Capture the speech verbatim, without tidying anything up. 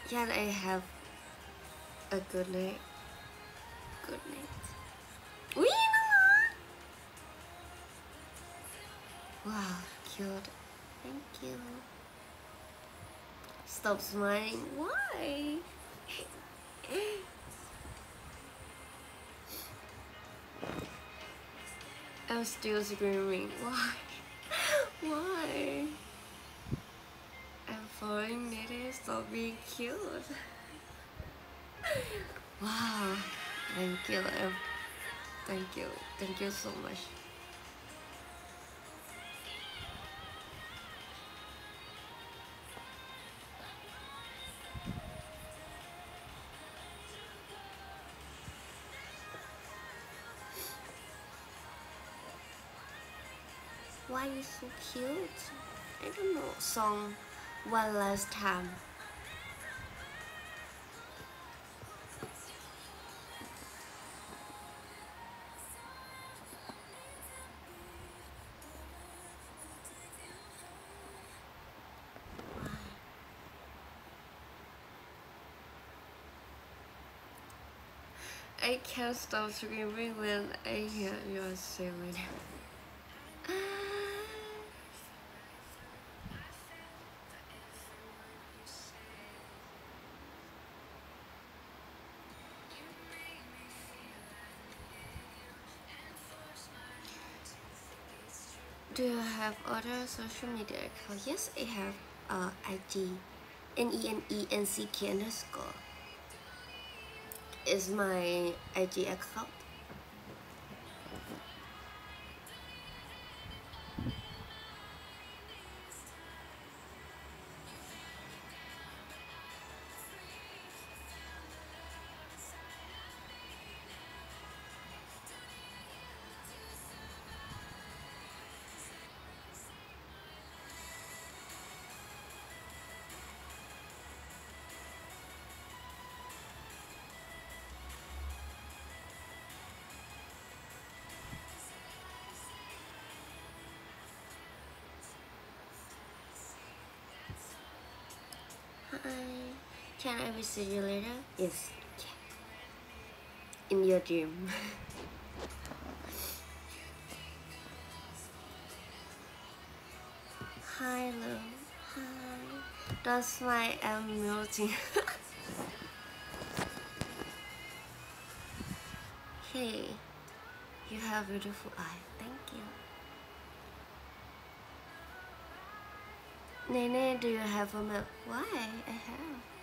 Can I have a good night? Good night. Uy, no! Wow, cute. Thank you. Stop smiling. Why? I'm still screaming. Why? Why? I'm falling needed. Stop being cute. Wow. Thank you. Um, Thank you. Thank you so much. Why you so cute? I don't know. Song One Last Time. I can't stop screaming when I hear your singing. Do you have other social media account? Yes, I have uh, I G. N E N E N C K underscore is my I G account. Hi. Can I visit you later? Yes. In your dream. Hi, love. Hi. That's why I'm melting. Hey, you have beautiful eyes. Thank you. Nene, do you have a map? Why? I have.